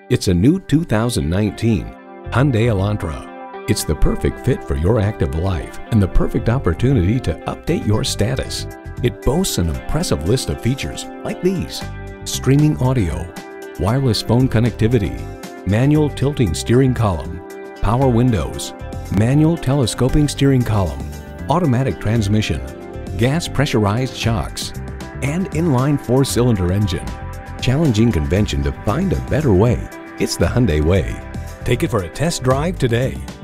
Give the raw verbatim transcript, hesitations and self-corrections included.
It's a new two thousand nineteen Hyundai Elantra. It's the perfect fit for your active life and the perfect opportunity to update your status. It boasts an impressive list of features like these: streaming audio, wireless phone connectivity, manual tilting steering column, power windows, manual telescoping steering column, automatic transmission, gas pressurized shocks, and inline four-cylinder engine. Challenging convention to find a better way. It's the Hyundai way. Take it for a test drive today.